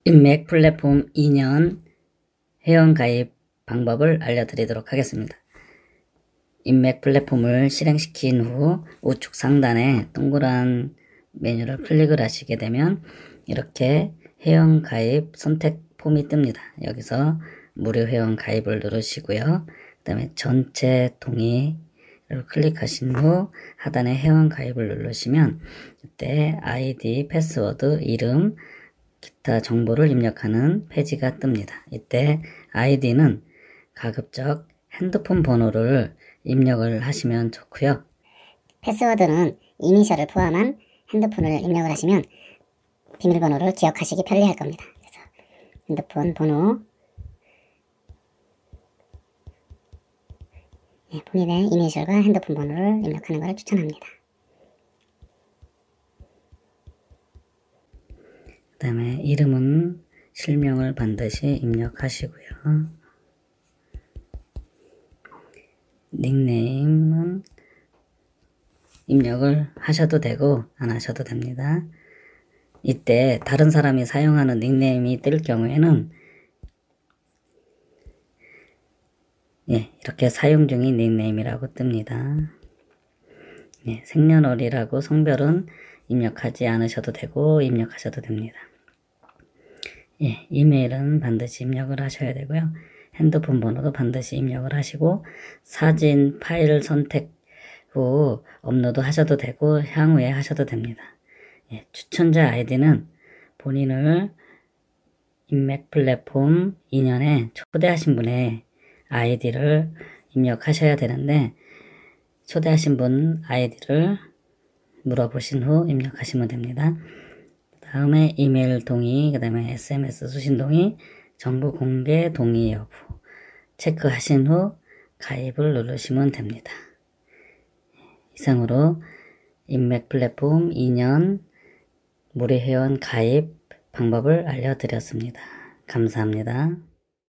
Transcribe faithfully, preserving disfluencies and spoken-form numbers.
인맥 플랫폼 이 년 회원가입 방법을 알려드리도록 하겠습니다. 인맥 플랫폼을 실행시킨 후 우측 상단에 동그란 메뉴를 클릭을 하시게 되면 이렇게 회원가입 선택 폼이 뜹니다. 여기서 무료 회원 가입을 누르시고요. 그 다음에 전체 동의를 클릭하신 후 하단에 회원 가입을 누르시면 이때 아이디, 패스워드, 이름, 기타 정보를 입력하는 페이지가 뜹니다. 이때 아이디는 가급적 핸드폰 번호를 입력을 하시면 좋고요. 패스워드는 이니셜을 포함한 핸드폰을 입력을 하시면 비밀번호를 기억하시기 편리할 겁니다. 그래서 핸드폰 번호, 네, 본인의 이니셜과 핸드폰 번호를 입력하는 것을 추천합니다. 그 다음에 이름은 실명을 반드시 입력하시고요. 닉네임은 입력을 하셔도 되고 안 하셔도 됩니다. 이때 다른 사람이 사용하는 닉네임이 뜰 경우에는 예, 이렇게 사용 중인 닉네임이라고 뜹니다. 예, 생년월일하고 성별은 입력하지 않으셔도 되고 입력하셔도 됩니다. 예, 이메일은 반드시 입력을 하셔야 되고요. 핸드폰 번호도 반드시 입력을 하시고 사진 파일 선택 후 업로드 하셔도 되고 향후에 하셔도 됩니다. 예, 추천자 아이디는 본인을 인맥 플랫폼 이 년에 초대하신 분의 아이디를 입력하셔야 되는데 초대하신 분 아이디를 물어보신 후 입력하시면 됩니다. 다음에 이메일 동의, 그 다음에 에스엠에스 수신 동의, 정보 공개 동의 여부 체크하신 후 가입을 누르시면 됩니다. 이상으로 인맥 플랫폼 이 년 무료 회원 가입 방법을 알려드렸습니다. 감사합니다.